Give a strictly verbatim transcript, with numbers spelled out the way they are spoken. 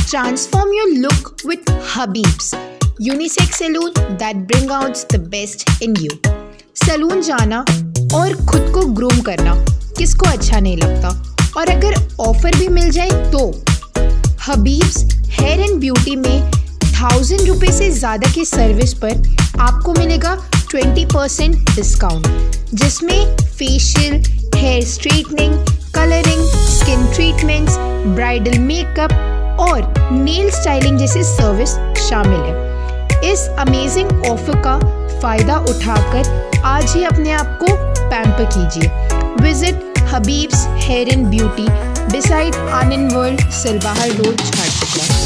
Transform your look with Habib's, unisex saloon that bring out the best in you. Salon जाना और खुद को groom करना किसको अच्छा नहीं लगता, और अगर ऑफर भी मिल जाए तो हबीब्स हेयर एंड ब्यूटी में थाउजेंड रुपये से ज़्यादा की सर्विस पर आपको मिलेगा ट्वेंटी परसेंट डिस्काउंट, जिसमें facial, hair straightening, colouring, skin treatments, bridal makeup और नेल स्टाइलिंग जैसी सर्विस शामिल है। इस अमेजिंग ऑफर का फ़ायदा उठाकर आज ही अपने आप को पैम्पर कीजिए। Visit Habibs hair and beauty beside Anand World, Silvahar Road, Chhattisgarh.